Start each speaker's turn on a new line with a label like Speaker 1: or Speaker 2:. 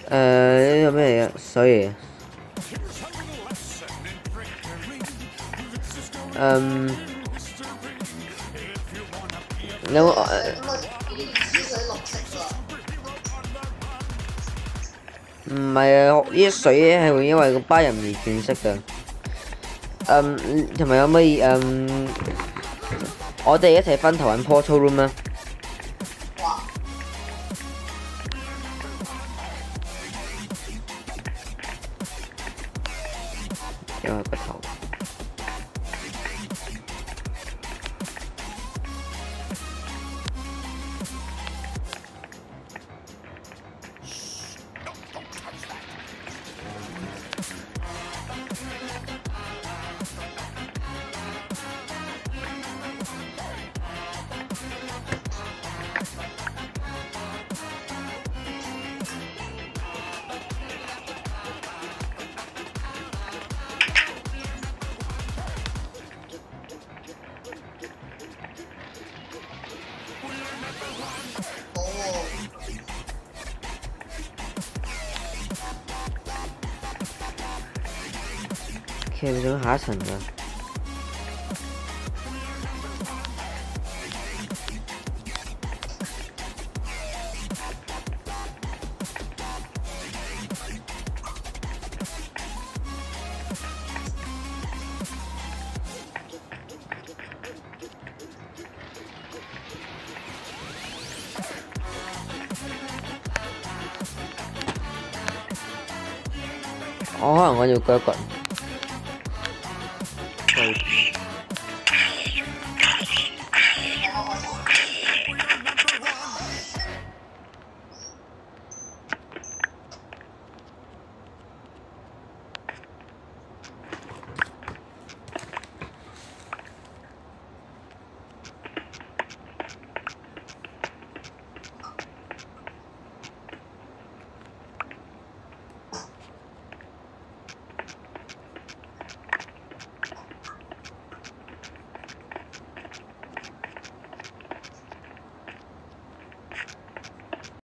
Speaker 1: 呢個咩嘢水有冇唔係啊？呢啲水咧係會因為個巴人而變色㗎。同埋可唔可以我哋一齊分頭揾 portal room 啊？因為個頭。其實仲下一層㗎。可能我要鋸一掘。